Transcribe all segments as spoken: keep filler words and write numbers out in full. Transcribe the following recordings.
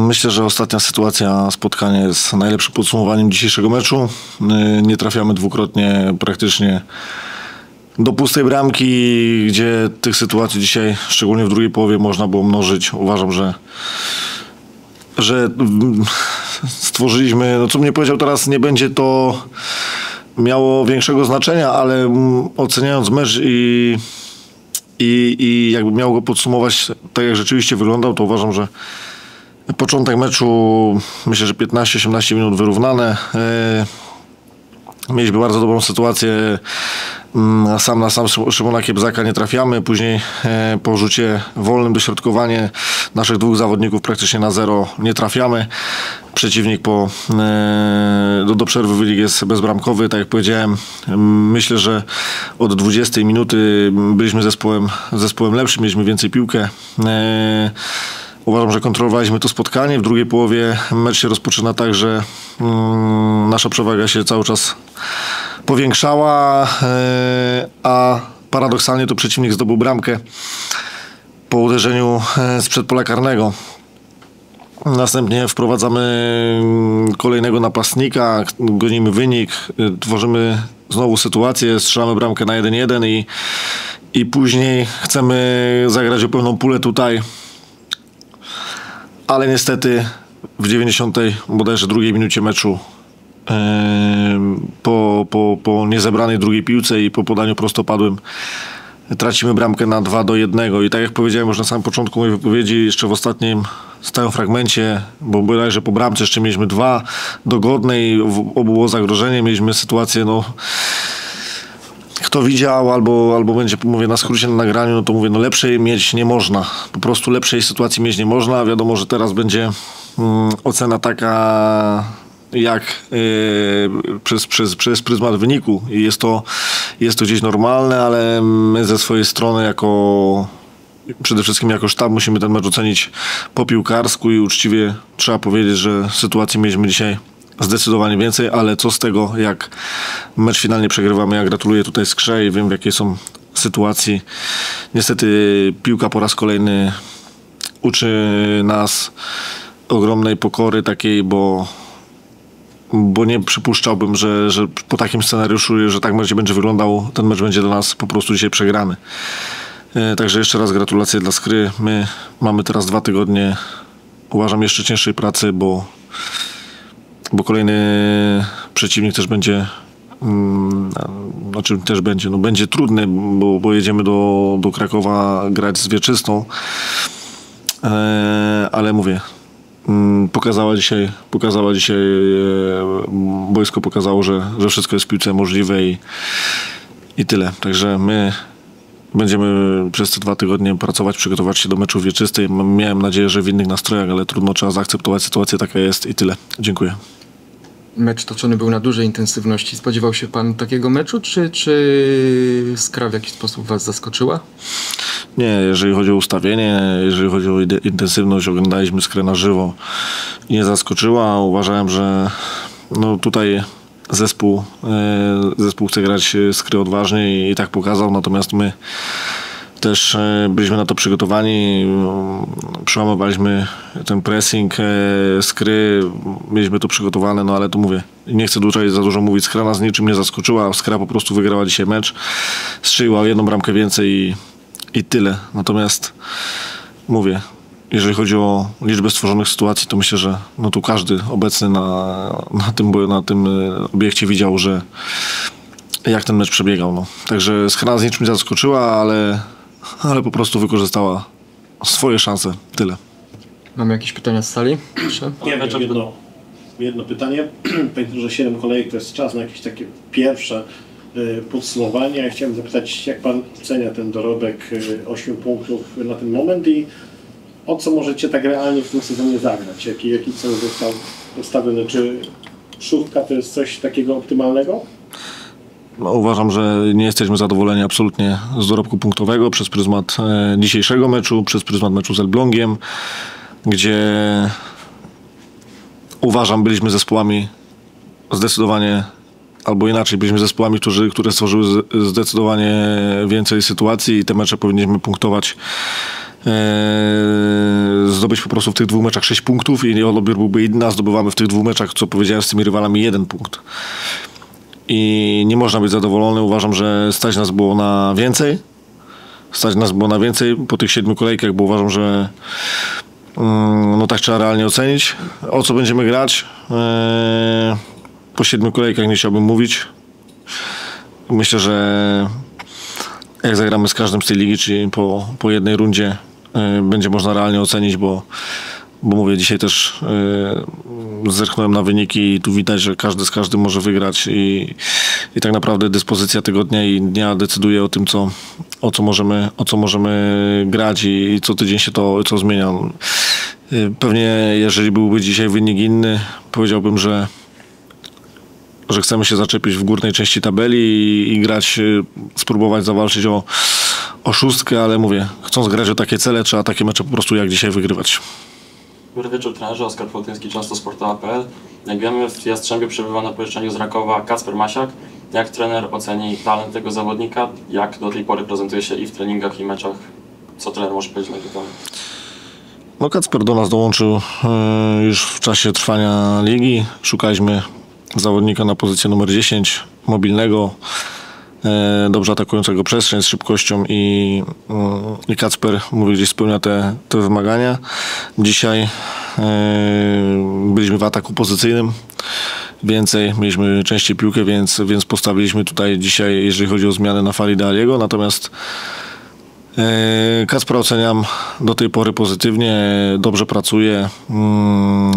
Myślę, że ostatnia sytuacja, spotkanie jest najlepszym podsumowaniem dzisiejszego meczu. Nie trafiamy dwukrotnie praktycznie do pustej bramki, gdzie tych sytuacji dzisiaj, szczególnie w drugiej połowie, można było mnożyć. Uważam, że, że stworzyliśmy, no co mnie powiedział teraz, nie będzie to miało większego znaczenia, ale oceniając mecz i, i, i jakby miał go podsumować tak, jak rzeczywiście wyglądał, to uważam, że początek meczu, myślę, że piętnaście osiemnaście minut wyrównane. Mieliśmy bardzo dobrą sytuację. Sam na sam Szymona Kiebzaka nie trafiamy. Później po rzucie wolnym dośrodkowanie naszych dwóch zawodników praktycznie na zero nie trafiamy. Przeciwnik po, do, do przerwy wynik jest bezbramkowy. Tak jak powiedziałem, myślę, że od dwudziestej minuty byliśmy zespołem, zespołem lepszym, mieliśmy więcej piłkę. Uważam, że kontrolowaliśmy to spotkanie. W drugiej połowie mecz się rozpoczyna tak, że mm, nasza przewaga się cały czas powiększała, yy, a paradoksalnie to przeciwnik zdobył bramkę po uderzeniu z przedpola karnego. Następnie wprowadzamy kolejnego napastnika, gonimy wynik, tworzymy znowu sytuację, strzelamy bramkę na jeden jeden i, i później chcemy zagrać o pełną pulę tutaj. Ale niestety w dziewięćdziesiątej bodajże drugiej minucie meczu yy, po, po, po niezebranej drugiej piłce i po podaniu prostopadłym tracimy bramkę na dwa do jednego. I tak jak powiedziałem już na samym początku mojej wypowiedzi, jeszcze w ostatnim stałym fragmencie, bo bodajże po bramce jeszcze mieliśmy dwa dogodne i w obu było zagrożenie. Mieliśmy sytuację, no kto widział albo, albo będzie, mówię na skrócie na nagraniu, no to mówię, no lepszej mieć nie można. Po prostu lepszej sytuacji mieć nie można. Wiadomo, że teraz będzie mm, ocena taka jak yy, przez, przez, przez pryzmat wyniku i jest to, jest to gdzieś normalne, ale my ze swojej strony jako przede wszystkim jako sztab musimy ten mecz ocenić po piłkarsku i uczciwie trzeba powiedzieć, że sytuacji mieliśmy dzisiaj zdecydowanie więcej, ale co z tego, jak mecz finalnie przegrywamy. Ja gratuluję tutaj Skrze i wiem, w jakiej są sytuacji. Niestety piłka po raz kolejny uczy nas ogromnej pokory takiej, bo, bo nie przypuszczałbym, że, że po takim scenariuszu, że tak mecz będzie wyglądał, ten mecz będzie dla nas po prostu dzisiaj przegrany. Także jeszcze raz gratulacje dla Skry. My mamy teraz dwa tygodnie, uważam, jeszcze cięższej pracy, bo bo kolejny przeciwnik też będzie, hmm, znaczy też będzie, no będzie trudny, bo, bo jedziemy do, do Krakowa grać z Wieczystą, e, ale mówię, hmm, pokazała dzisiaj, pokazała dzisiaj e, boisko pokazało, że, że wszystko jest w piłce możliwe i, i tyle. Także my będziemy przez te dwa tygodnie pracować, przygotować się do meczu Wieczystej. Miałem nadzieję, że w innych nastrojach, ale trudno, trzeba zaakceptować sytuację, taka jest i tyle. Dziękuję. Mecz toczony był na dużej intensywności. Spodziewał się pan takiego meczu, czy, czy Skra w jakiś sposób was zaskoczyła? Nie, jeżeli chodzi o ustawienie, jeżeli chodzi o intensywność, oglądaliśmy Skrę na żywo. Nie zaskoczyła. Uważałem, że no tutaj zespół, zespół chce grać Skry odważnie i tak pokazał, natomiast my też byliśmy na to przygotowani, przełamywaliśmy ten pressing Skry, mieliśmy to przygotowane, no ale to mówię, nie chcę tutaj za dużo mówić, Skra nas niczym nie zaskoczyła, Skra po prostu wygrała dzisiaj mecz, strzeliła jedną bramkę więcej i, i tyle. Natomiast mówię, jeżeli chodzi o liczbę stworzonych sytuacji, to myślę, że no tu każdy obecny na, na, tym, na tym obiekcie widział, że jak ten mecz przebiegał. No. Także Skra nas niczym nie zaskoczyła, ale ale po prostu wykorzystała swoje szanse. Tyle. Mamy jakieś pytania z sali? Proszę. Ja mam jedno, jedno pytanie. Pamiętam, że siedem kolejek to jest czas na jakieś takie pierwsze y, podsumowanie. Ja chciałem zapytać, jak pan ocenia ten dorobek y, ośmiu punktów na ten moment i o co możecie tak realnie w tym sezonie zagrać? Jaki, jaki cel został postawiony? Czy szóstka to jest coś takiego optymalnego? No, uważam, że nie jesteśmy zadowoleni absolutnie z dorobku punktowego przez pryzmat e, dzisiejszego meczu, przez pryzmat meczu z Elblągiem, gdzie uważam, byliśmy zespołami zdecydowanie, albo inaczej, byliśmy zespołami, którzy, które stworzyły zdecydowanie więcej sytuacji i te mecze powinniśmy punktować zdobyć po prostu w tych dwóch meczach sześć punktów i odbiór byłby inny, a zdobywamy w tych dwóch meczach, co powiedziałem, z tymi rywalami jeden punkt. I nie można być zadowolony. Uważam, że stać nas było na więcej. Stać nas było na więcej po tych siedmiu kolejkach, bo uważam, że no tak trzeba realnie ocenić, o co będziemy grać. Po siedmiu kolejkach nie chciałbym mówić. Myślę, że jak zagramy z każdym z tej ligi, czyli po, po jednej rundzie, będzie można realnie ocenić, bo, bo mówię, dzisiaj też zerknąłem na wyniki i tu widać, że każdy z każdym może wygrać i, i tak naprawdę dyspozycja tego dnia i dnia decyduje o tym, co, o co możemy, o co możemy grać i, i co tydzień się to co zmienia. Pewnie jeżeli byłby dzisiaj wynik inny, powiedziałbym, że że chcemy się zaczepić w górnej części tabeli i, i grać, spróbować zawalczyć o, o szóstkę, ale mówię, chcąc grać o takie cele, trzeba takie mecze po prostu jak dzisiaj wygrywać. Dobry wieczór, trenerze. Oskar Fotyński, często sportowa kropka pe el. Jak wiemy, w Jastrzębiu przebywa na pożyczeniu z Rakowa Kacper Masiak. Jak trener oceni talent tego zawodnika? Jak do tej pory prezentuje się i w treningach, i meczach? Co trener może powiedzieć na ten temat? No, Kacper do nas dołączył y, już w czasie trwania ligi. Szukaliśmy zawodnika na pozycję numer dziesięć, mobilnego, y, dobrze atakującego przestrzeń z szybkością i, y, i Kacper, mówię, gdzieś spełnia te, te wymagania. Dzisiaj y, byliśmy w ataku pozycyjnym. Więcej, mieliśmy częściej piłkę, więc, więc postawiliśmy tutaj dzisiaj, jeżeli chodzi o zmianę, na Farida Aliego. Natomiast e, Kacpra oceniam do tej pory pozytywnie, dobrze pracuje. Mm,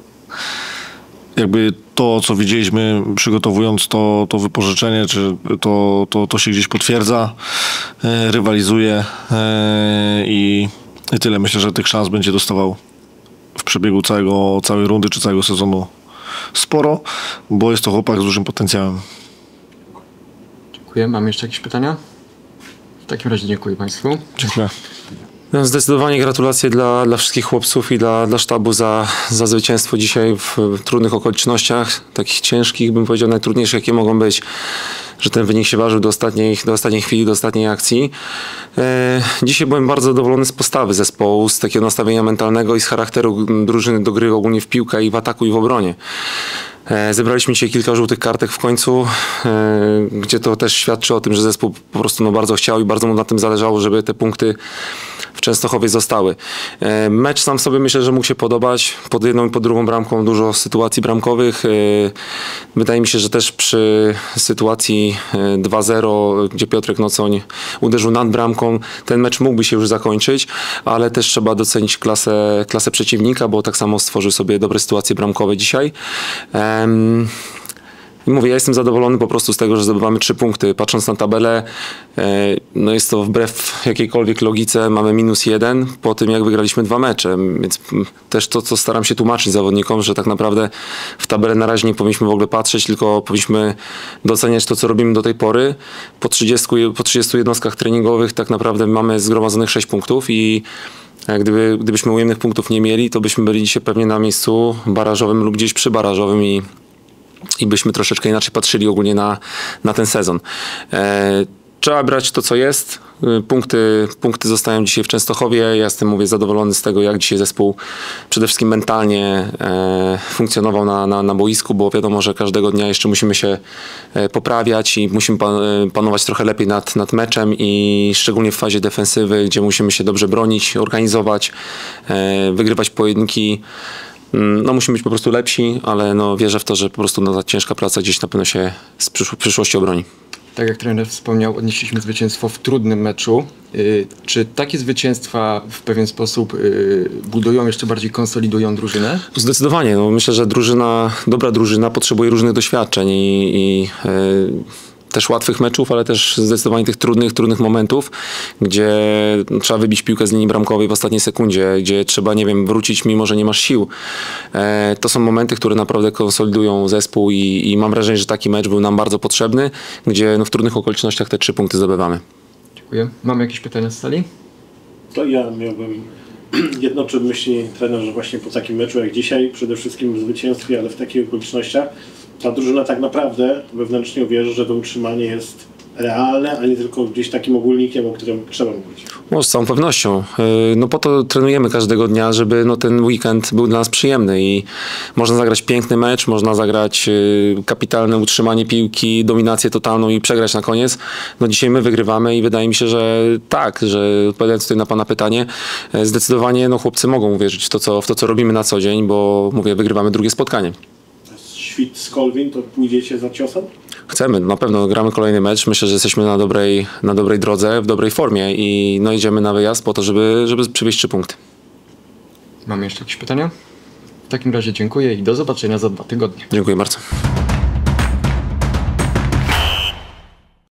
jakby to, co widzieliśmy przygotowując to, to wypożyczenie, czy to, to, to się gdzieś potwierdza, e, rywalizuje e, i, i tyle. Myślę, że tych szans będzie dostawał w przebiegu całego, całej rundy czy całego sezonu sporo, bo jest to chłopak z dużym potencjałem. Dziękuję. Mam jeszcze jakieś pytania? W takim razie dziękuję Państwu. Dziękuję. No, zdecydowanie gratulacje dla, dla wszystkich chłopców i dla, dla sztabu za, za zwycięstwo dzisiaj w, w trudnych okolicznościach, takich ciężkich, bym powiedział, najtrudniejszych, jakie mogą być, że ten wynik się ważył do ostatniej, do ostatniej chwili, do ostatniej akcji. E, dzisiaj byłem bardzo zadowolony z postawy zespołu, z takiego nastawienia mentalnego i z charakteru drużyny do gry ogólnie w piłkę i w ataku i w obronie. E, zebraliśmy dzisiaj kilka żółtych kartek w końcu, e, gdzie to też świadczy o tym, że zespół po prostu no, bardzo chciał i bardzo mu na tym zależało, żeby te punkty w Częstochowie zostały. E, mecz sam sobie myślę, że mógł się podobać. Pod jedną i pod drugą bramką dużo sytuacji bramkowych. E, wydaje mi się, że też przy sytuacji dwa zero, gdzie Piotrek Nocoń uderzył nad bramką, ten mecz mógłby się już zakończyć, ale też trzeba docenić klasę, klasę przeciwnika, bo tak samo stworzył sobie dobre sytuacje bramkowe dzisiaj. E, I mówię, ja jestem zadowolony po prostu z tego, że zdobywamy trzy punkty. Patrząc na tabelę, no jest to wbrew jakiejkolwiek logice, mamy minus jeden po tym, jak wygraliśmy dwa mecze. Więc też to, co staram się tłumaczyć zawodnikom, że tak naprawdę w tabelę na razie nie powinniśmy w ogóle patrzeć, tylko powinniśmy doceniać to, co robimy do tej pory. Po trzydziestu, po trzydziestu jednostkach treningowych tak naprawdę mamy zgromadzonych sześć punktów i Gdyby, gdybyśmy ujemnych punktów nie mieli, to byśmy byli dzisiaj pewnie na miejscu barażowym lub gdzieś przybarażowym i, i byśmy troszeczkę inaczej patrzyli ogólnie na, na ten sezon. E, trzeba brać to, co jest. Punkty, punkty zostają dzisiaj w Częstochowie. Ja jestem, mówię, zadowolony z tego, jak dzisiaj zespół przede wszystkim mentalnie e, funkcjonował na, na, na boisku, bo wiadomo, że każdego dnia jeszcze musimy się e, poprawiać i musimy pan, e, panować trochę lepiej nad, nad meczem i szczególnie w fazie defensywy, gdzie musimy się dobrze bronić, organizować, e, wygrywać pojedynki. No, musimy być po prostu lepsi, ale no, wierzę w to, że po prostu no, ta ciężka praca gdzieś na pewno się z przysz- przyszłości obroni. Tak jak trener wspomniał, odnieśliśmy zwycięstwo w trudnym meczu. Yy, czy takie zwycięstwa w pewien sposób yy, budują, jeszcze bardziej konsolidują drużynę? Zdecydowanie. No, myślę, że drużyna, dobra drużyna potrzebuje różnych doświadczeń i, i yy, też łatwych meczów, ale też zdecydowanie tych trudnych, trudnych momentów, gdzie trzeba wybić piłkę z linii bramkowej w ostatniej sekundzie, gdzie trzeba, nie wiem, wrócić mimo, że nie masz sił. E, to są momenty, które naprawdę konsolidują zespół i, i mam wrażenie, że taki mecz był nam bardzo potrzebny, gdzie no, w trudnych okolicznościach te trzy punkty zdobywamy. Dziękuję. Mamy jakieś pytania z sali? To ja miałbym jedno, czy myśli trener, że właśnie po takim meczu jak dzisiaj, przede wszystkim w zwycięstwie, ale w takich okolicznościach, ta drużyna tak naprawdę wewnętrznie wierzy, że to utrzymanie jest realne, a nie tylko gdzieś takim ogólnikiem, o którym trzeba mówić. No, z całą pewnością. Yy, No po to trenujemy każdego dnia, żeby no, ten weekend był dla nas przyjemny i można zagrać piękny mecz, można zagrać yy, kapitalne utrzymanie piłki, dominację totalną i przegrać na koniec. No dzisiaj my wygrywamy i wydaje mi się, że tak, że odpowiadając tutaj na pana pytanie, yy, zdecydowanie no, chłopcy mogą uwierzyć w to, co, w to, co robimy na co dzień, bo mówię, wygrywamy drugie spotkanie. Świt z Kolwin, to pójdziecie za ciosem? Chcemy, na pewno gramy kolejny mecz. Myślę, że jesteśmy na dobrej, na dobrej drodze, w dobrej formie i no, idziemy na wyjazd po to, żeby, żeby przywieźć trzy punkty. Mamy jeszcze jakieś pytania? W takim razie dziękuję i do zobaczenia za dwa tygodnie. Dziękuję bardzo.